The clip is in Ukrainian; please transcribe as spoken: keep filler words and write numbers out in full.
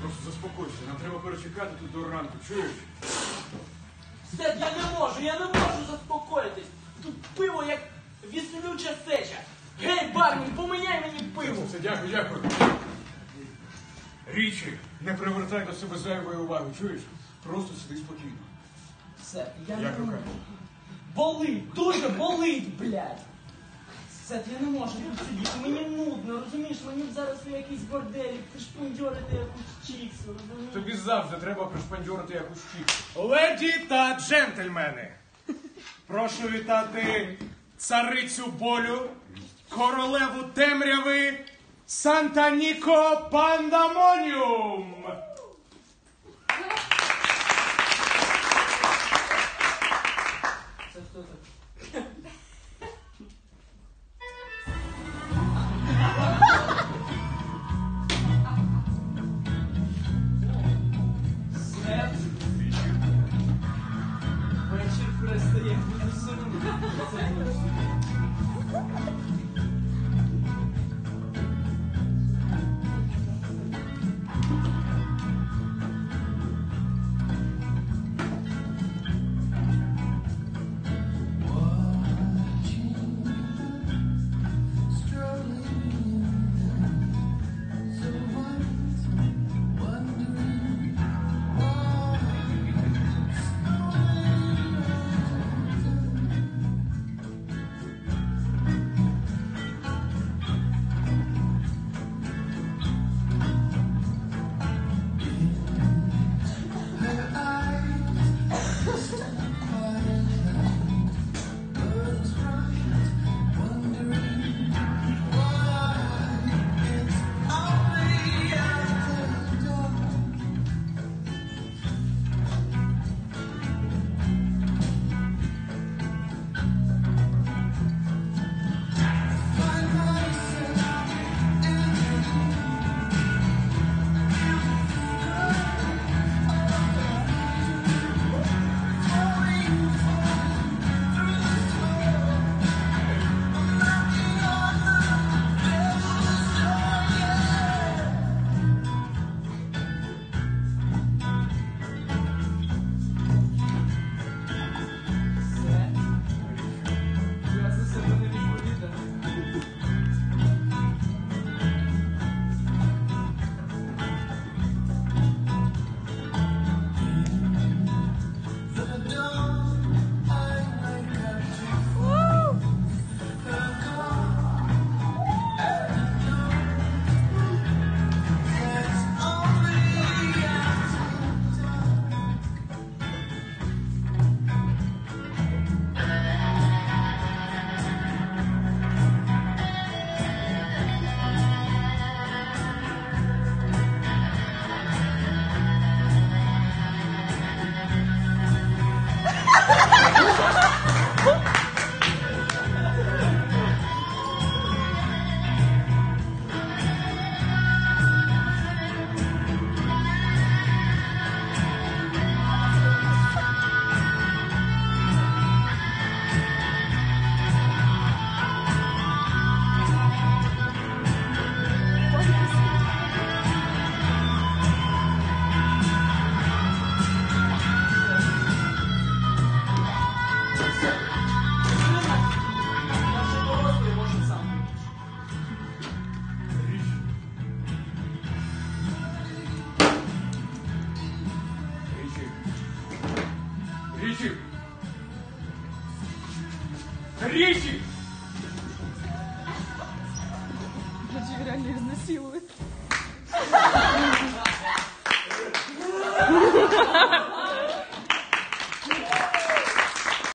Просто заспокойся, нам треба перечекати тут до ранку, чуєш? Сет, я не можу, я не можу заспокоїтись. Тут пиво як віслюча сеча. Гей, бармен, поміняй мені пиво. Все, дякую, дякую. Річі, не привертай до себе зайвої уваги, чуєш? Просто сиди спокійно. Сет, я Як не можу. рука? Болить, дуже болить, блядь. Сет, я не можу тут сидіти, мені нудно, розумієш? Мені б зараз в якийсь борделі пришпундьорити якусь чіксу, розумієш? Тобі завжди треба пришпандьорити якусь чіпсу. Леді та джентльмени, прошу вітати царицю болю, королеву темряви, Санта-Ніко Пандамоніум. Це хто так? Сет. Вечір перестає бути сумним. Це точно. Я за себе не відповідаю. Я вже дорослий, можу сам. Річі. Річі. Річі! Речі реально изнасилуют.